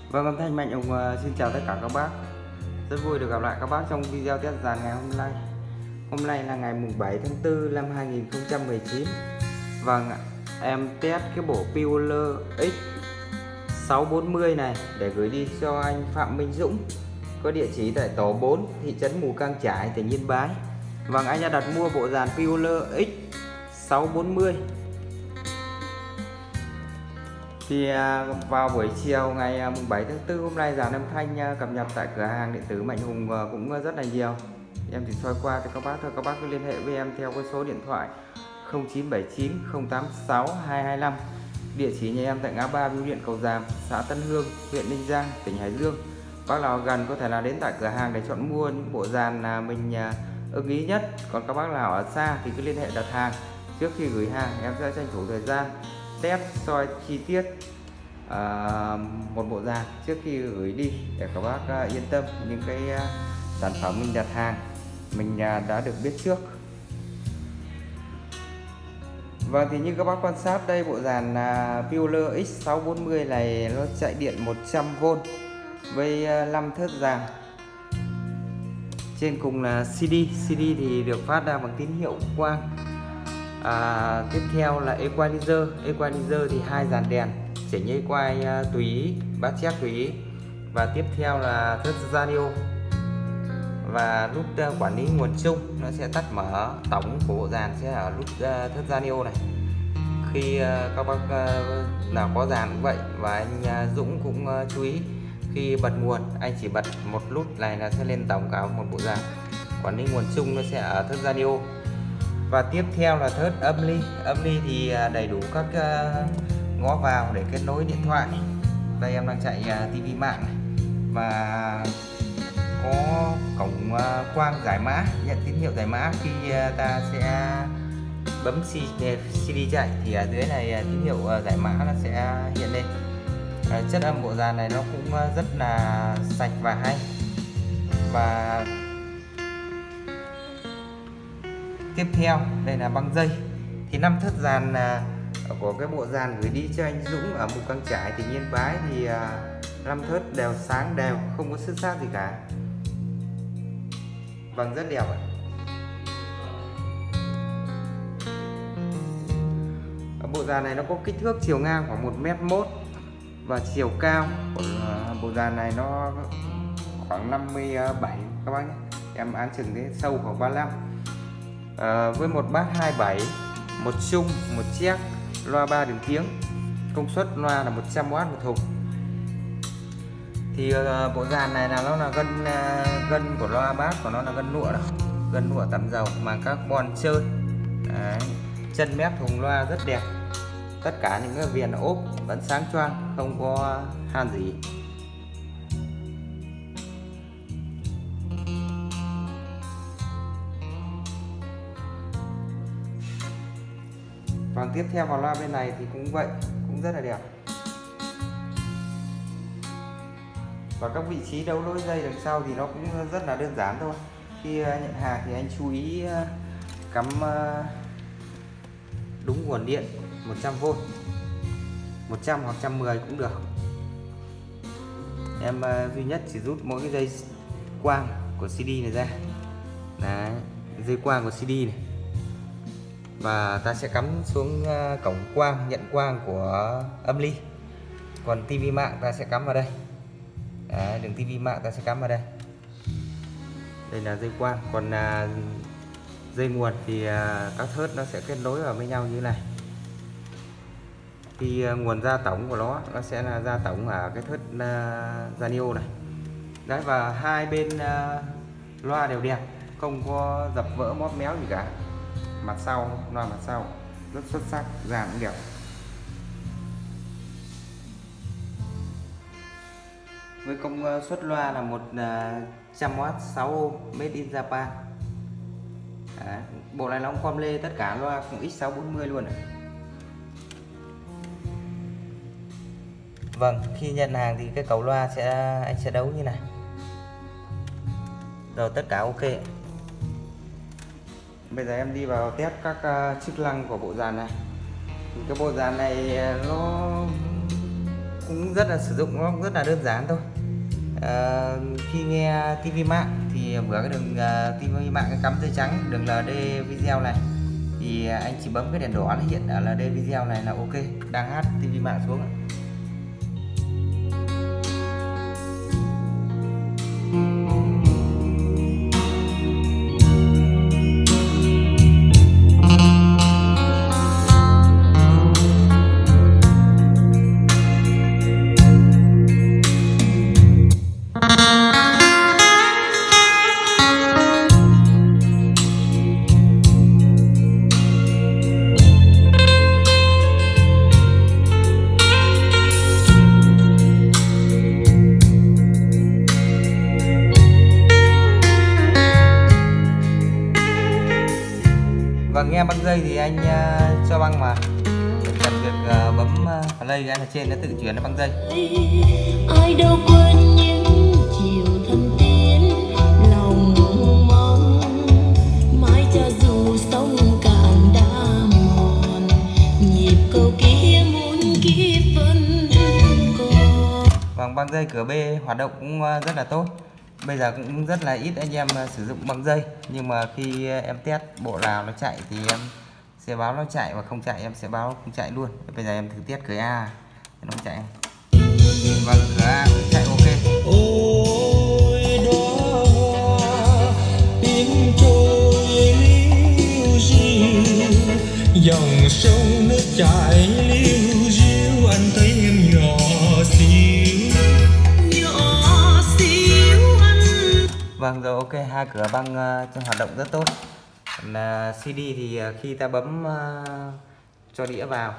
Vâng, âm thanh Mạnh Hùng xin chào tất cả các bác. Rất vui được gặp lại các bác trong video test dàn ngày hôm nay. Hôm nay là ngày mùng 7 tháng 4 năm 2019. Vâng, em test cái bộ Pioneer X640 này để gửi đi cho anh Phạm Minh Dũng, có địa chỉ tại tổ 4, thị trấn Mù Cang Chải, tỉnh Yên Bái. Vâng, anh đã đặt mua bộ dàn Pioneer X640. Thì vào buổi chiều ngày 7 tháng 4 hôm nay, dàn âm thanh cập nhật tại cửa hàng điện tử Mạnh Hùng cũng rất là nhiều. Em chỉ soi qua cho các bác thôi, các bác cứ liên hệ với em theo cái số điện thoại 0979 086 225. Địa chỉ nhà em tại ngã ba Bưu điện Cầu Giàm, xã Tân Hương, huyện Ninh Giang, tỉnh Hải Dương. Bác nào gần có thể là đến tại cửa hàng để chọn mua những bộ dàn mình ưng ý nhất. Còn các bác nào ở xa thì cứ liên hệ đặt hàng. Trước khi gửi hàng em sẽ tranh thủ thời gian test soi chi tiết một bộ dàn trước khi gửi đi để các bác yên tâm những cái sản phẩm mình đặt hàng mình đã được biết trước. Vâng, thì như các bác quan sát đây, bộ dàn Pioneer X640 này nó chạy điện 100V với 5 thớt dàn. Trên cùng là CD thì được phát ra bằng tín hiệu quang. Tiếp theo là equalizer thì 2 dàn đèn chỉnh quay tùy ý, bát chép tùy ý. Và tiếp theo là thớt radio và nút quản lý nguồn chung, nó sẽ tắt mở tổng của bộ dàn sẽ ở nút thớt radio này. Khi các bác nào có dàn cũng vậy, và anh Dũng cũng chú ý khi bật nguồn anh chỉ bật một nút này là sẽ lên tổng cả một bộ dàn. Quản lý nguồn chung nó sẽ ở thớt radio. Và tiếp theo là thớt âm ly thì đầy đủ các ngõ vào để kết nối điện thoại. Đây em đang chạy tivi mạng này. Và có cổng quang giải mã, nhận tín hiệu giải mã khi ta sẽ bấm CD chạy thì ở dưới này tín hiệu giải mã nó sẽ hiện lên. Chất âm bộ dàn này nó cũng rất là sạch và hay. Và tiếp theo đây là băng dây, thì 5 thớt dàn của cái bộ dàn gửi đi cho anh Dũng ở Mù Cang Chải, tỉnh Yên Bái thì 5 thớt đều sáng đều, không có xước xát gì cả. Vâng, rất đẹp ạ. Bộ dàn này nó có kích thước chiều ngang khoảng 1m1 và chiều cao của bộ dàn này nó khoảng 57 các bác nhé. Em áng chừng đến sâu khoảng 35. Với một bát 27, một chung, một check, loa 3 đường tiếng, công suất loa là 100W một thùng. Thì bộ dàn này là nó là gân của loa bass của nó là gân lụa đó, gân lụa tẩm dầu mà carbon trơn. Đấy. Chân mép thùng loa rất đẹp, tất cả những cái viền ốp vẫn sáng choang, không có han gì. Còn tiếp theo vào loa bên này thì cũng vậy, cũng rất là đẹp. Và các vị trí đấu nối dây đằng sau thì nó cũng rất là đơn giản thôi. Khi nhận hàng thì anh chú ý cắm đúng nguồn điện 100V, 100 hoặc 110 cũng được. Em duy nhất chỉ rút mỗi cái dây quang của CD này ra. Đấy, dây quang của CD này. Và ta sẽ cắm xuống cổng quang, nhận quang của âm ly. Còn tivi mạng ta sẽ cắm vào đây. Đấy, đường tivi mạng ta sẽ cắm vào đây. Đây là dây quang. Còn dây nguồn thì các thớt nó sẽ kết nối vào với nhau như thế này. Thì nguồn ra tổng của nó sẽ là ra tổng ở cái thớt radio này. Đấy, và hai bên loa đều đẹp, không có dập vỡ móp méo gì cả. Mặt sau, loa mặt sau rất xuất sắc, dàn cũng đẹp. Với công suất loa là 100W 6 ohm, made in Japan. Đấy, bộ này nó cũng com lê tất cả loa cũng X640 luôn này. Vâng, khi nhận hàng thì cái cầu loa anh sẽ đấu như này. Rồi tất cả ok. Bây giờ em đi vào test các chức năng của bộ dàn này. Thì cái bộ dàn này nó cũng rất là sử dụng nó rất là đơn giản thôi. Khi nghe TV mạng thì mở cái đường TV mạng cắm dây trắng đường LD video này thì anh chỉ bấm cái đèn đỏ nó hiện ở LD video này là ok, đang hát TV mạng xuống. Và nghe băng dây thì anh cho băng mà cần việc bấm play cái là trên nó tự chuyển nó băng dây. Ai đâu quên những chiều thâm tiến lòng mong mãi cho dù sông cạn đã mòn nhịp câu kia muôn kiếp vẫn còn. Vâng, băng dây cửa B hoạt động cũng rất là tốt. Bây giờ cũng rất là ít anh em sử dụng băng dây, nhưng mà khi em test bộ nào nó chạy thì em sẽ báo nó chạy, và không chạy em sẽ báo không chạy luôn. Bây giờ em thử test cửa A nó chạy. Vâng, cửa A cũng chạy ok. Ôi đó tiếng trôi liu diu, dòng sông nước chảy liu diu, anh thấy em nhỏ xíu. Vâng rồi, ok, hai cửa băng trong hoạt động rất tốt. Là CD thì khi ta bấm cho đĩa vào,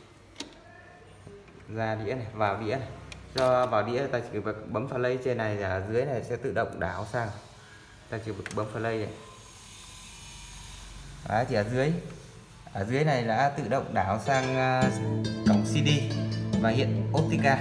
ra đĩa này, vào đĩa này, cho vào đĩa ta chỉ việc bấm play trên này, ở dưới này sẽ tự động đảo sang. Ta chỉ việc bấm play này. Đó, chỉ ở dưới này đã tự động đảo sang cổng CD và hiện Optica.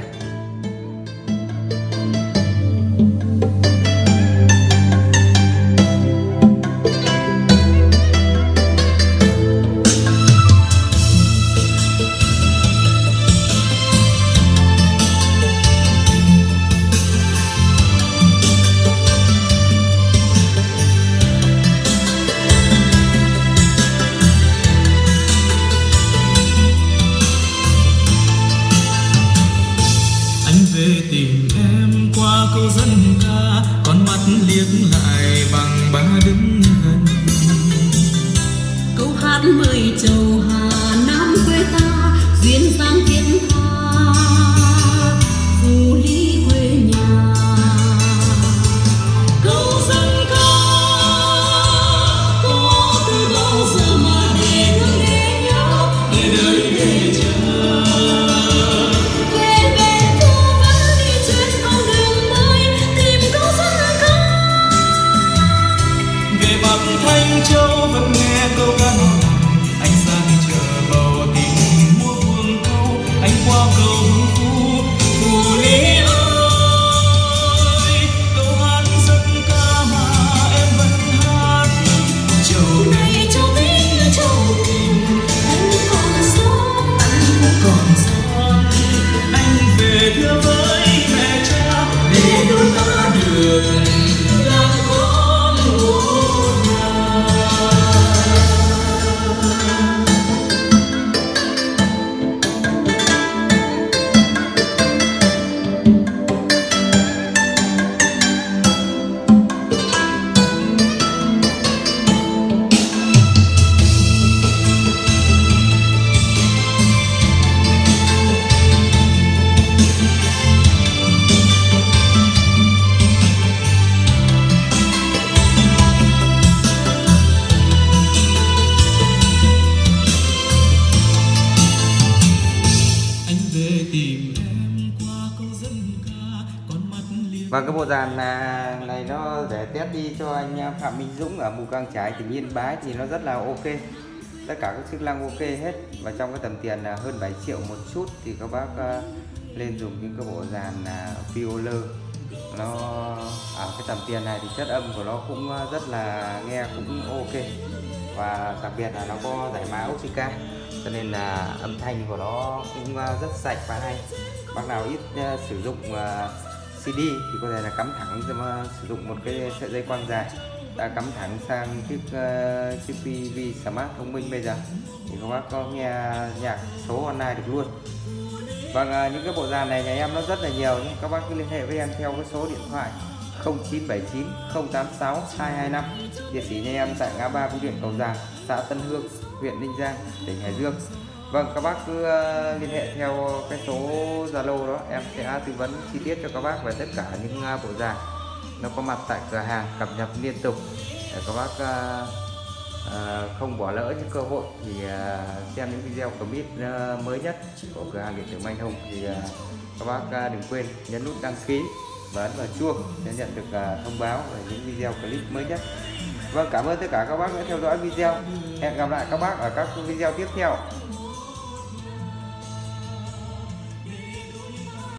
Tìm em qua câu dân ca, con mắt liếc lại bằng ba đứng gần. Câu hát mời chầu Hà Nam quê ta duyên dáng thiên tha phù lý quê nhà. Câu dân ca có từ bao giờ mà để thương để nhớ, để đời để chờ. Thanh Châu vẫn nghe câu ca nồng, anh sang chờ bầu tình mua buông câu, anh qua cầu hưng phu phù lý ơi. Câu hát dân ca mà em vẫn hát, châu này châu tính châu tình, anh còn sống, anh về thưa với mẹ cha để đôi ta đường làm con một nhà. Và cái bộ dàn này nó để test đi cho anh Phạm Minh Dũng ở Mù Cang Chải, tỉnh Yên Bái thì nó rất là ok. Tất cả các chức năng ok hết, và trong cái tầm tiền là hơn 7 triệu một chút thì các bác lên dùng những cái bộ dàn Violer. Nó ở cái tầm tiền này thì chất âm của nó cũng rất là nghe cũng ok, và đặc biệt là nó có giải mã Optica, cho nên là âm thanh của nó cũng rất sạch và hay. bác nào ít sử dụng CD thì có thể là cắm thẳng, sử dụng một cái sợi dây quang dài đã cắm thẳng sang chiếc TV Smart thông minh bây giờ thì các bác có nghe nhạc số online được luôn. Vâng, những cái bộ dàn này nhà em nó rất là nhiều, nhưng các bác cứ liên hệ với em theo cái số điện thoại 0979 086 225. Địa chỉ nhà em tại ngã ba Bưu điện Cầu Giàng, xã Tân Hương, huyện Ninh Giang, tỉnh Hải Dương. Vâng, các bác cứ liên hệ theo cái số Zalo đó, em sẽ tư vấn chi tiết cho các bác về tất cả những bộ dàn nó có mặt tại cửa hàng, cập nhật liên tục để các bác không bỏ lỡ những cơ hội thì xem những video clip mới nhất của cửa hàng điện tử Minh Hùng thì các bác đừng quên nhấn nút đăng ký và ấn vào chuông để nhận được thông báo về những video clip mới nhất. Vâng, cảm ơn tất cả các bác đã theo dõi video. Hẹn gặp lại các bác ở các video tiếp theo.